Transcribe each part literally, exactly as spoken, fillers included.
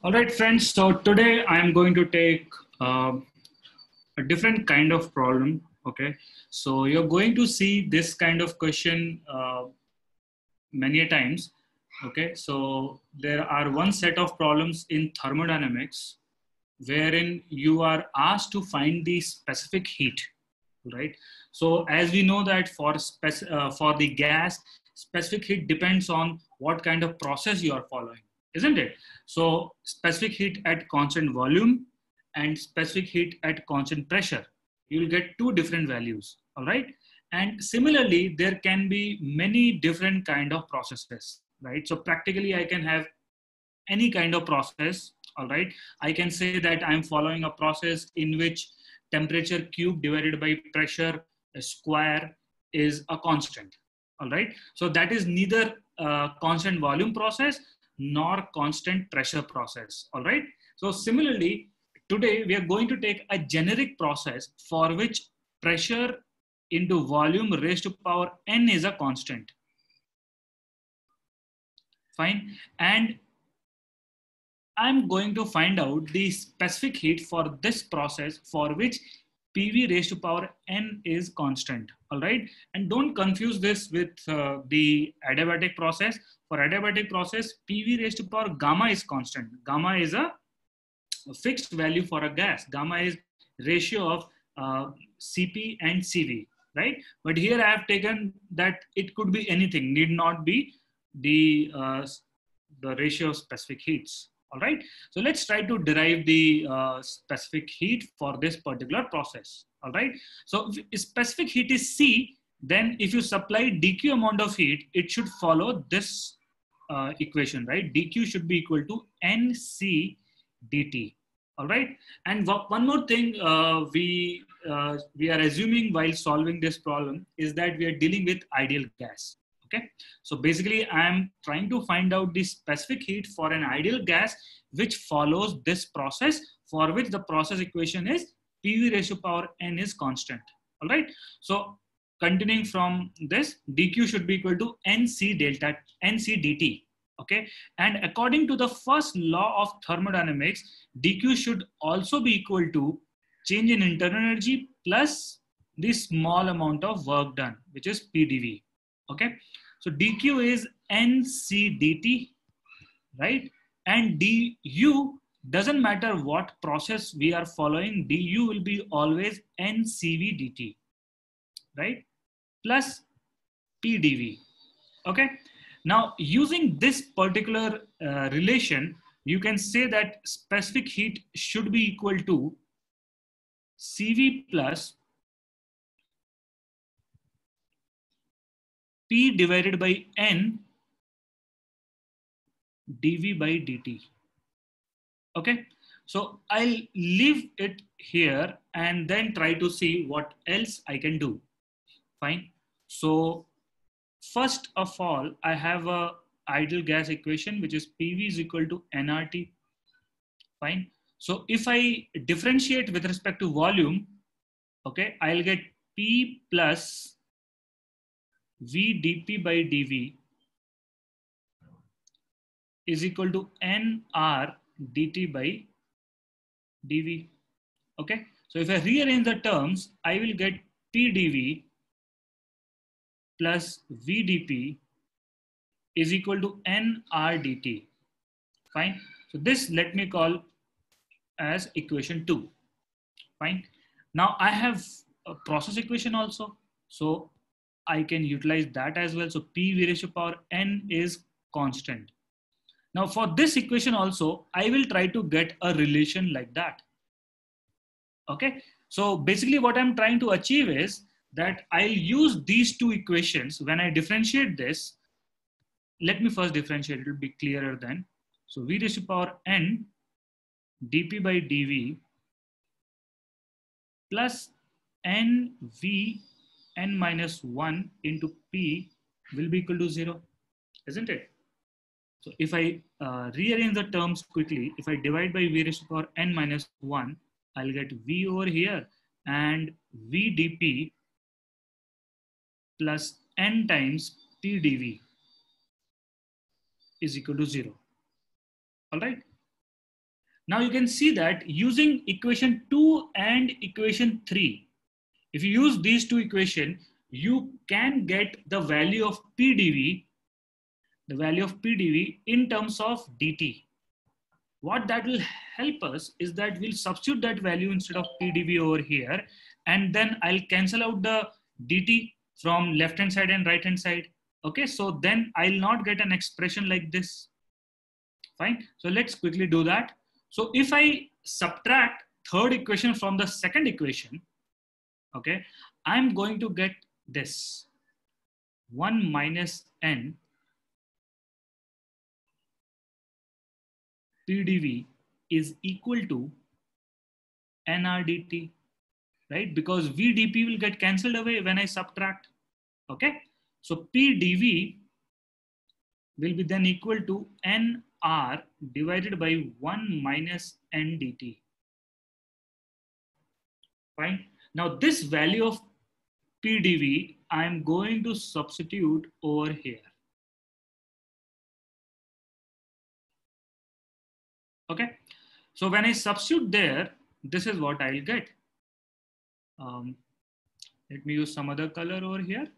All right, friends. So today I am going to take uh, a different kind of problem. Okay. So you're going to see this kind of question uh, many a times. Okay. So there are one set of problems in thermodynamics wherein you are asked to find the specific heat, right? So as we know that for spec- uh, for the gas, specific heat depends on what kind of process you are following, isn't it? So specific heat at constant volume and specific heat at constant pressure, you will get two different values, all right? And similarly, there can be many different kind of processes, right? So practically I can have any kind of process, all right? I can say that I'm following a process in which temperature cube divided by pressure square is a constant, all right? So that is neither a constant volume process nor constant pressure process, all right? So similarly, today we are going to take a generic process for which pressure into volume raised to power n is a constant, fine? And I'm going to find out the specific heat for this process for which P V raised to power n is constant, all right? And don't confuse this with uh, the adiabatic process. For adiabatic process, P V raised to power gamma is constant. Gamma is a fixed value for a gas. Gamma is ratio of uh, C P and C V, right? But here I have taken that it could be anything, need not be the, uh, the ratio of specific heats. All right, so let's try to derive the uh, specific heat for this particular process. All right, so if specific heat is C, then if you supply dq amount of heat, it should follow this uh, equation, right? Dq should be equal to nc dt. All right, and one more thing uh, we uh, we are assuming while solving this problem is that we are dealing with ideal gas. Okay, so basically I'm trying to find out the specific heat for an ideal gas which follows this process, for which the process equation is P V raised to power n is constant. All right, so continuing from this, dq should be equal to nc delta nc dt. Okay, and according to the first law of thermodynamics, dq should also be equal to change in internal energy plus the small amount of work done, which is P dV. Okay, so dq is nc dt, right? And du doesn't matter what process we are following, du will be always ncv dt, right? Plus pdv. Okay, now using this particular uh, relation, you can say that specific heat should be equal to cv plus P divided by N dV by dt. Okay, so I'll leave it here and then try to see what else I can do. Fine. So first of all, I have a ideal gas equation, which is P V is equal to N R T. Fine. So if I differentiate with respect to volume, okay, I'll get P plus V dP by dV is equal to N R dt by dV. Okay, so if I rearrange the terms, I will get P dV plus V dP is equal to N R dt. Fine. So this let me call as equation two. Fine. Now I have a process equation also, so I can utilize that as well. So P V raised to power N is constant. Now for this equation also, I will try to get a relation like that. Okay, so basically what I'm trying to achieve is that I'll use these two equations when I differentiate this. Let me first differentiate, it will be clearer then. So V raised to power N dP by dV plus N V N minus one into P will be equal to zero, isn't it? So if I uh, rearrange the terms quickly, if I divide by V raised to power N minus one, I'll get V over here and V dP plus N times P dV is equal to zero. All right. Now you can see that using equation two and equation three, if you use these two equations, you can get the value of P D V, the value of P D V in terms of D T. What that will help us is that we'll substitute that value instead of P D V over here, and then I'll cancel out the D T from left hand side and right hand side. Okay, so then I'll not get an expression like this. Fine, so let's quickly do that. So if I subtract third equation from the second equation, okay, I'm going to get this one minus n P D V is equal to N R D T, right? Because V D P will get cancelled away when I subtract, okay? So P D V will be then equal to N R divided by one minus N D T. Fine. Now this value of P D V, I'm going to substitute over here. Okay. So when I substitute there, this is what I'll get. Um, let me use some other color over here.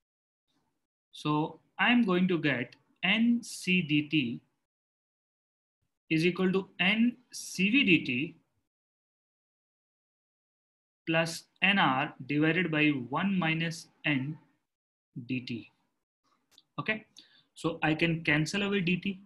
So I'm going to get N C D T is equal to N C V D T plus N R divided by one minus N D T. Okay, so I can cancel away D T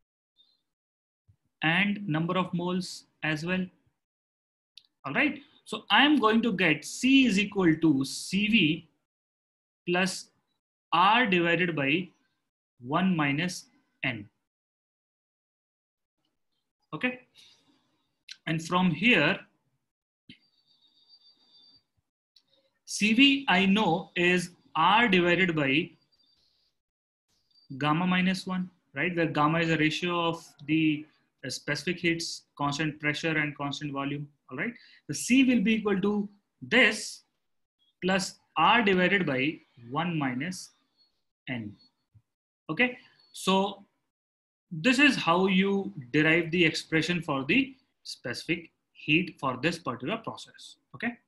and number of moles as well. All right, so I'm going to get C is equal to C V plus R divided by one minus N. Okay, and from here, C V I know is R divided by gamma minus one, right? Where gamma is a ratio of the specific heats, constant pressure and constant volume, all right? The C will be equal to this plus R divided by one minus N, okay? So this is how you derive the expression for the specific heat for this particular process, okay?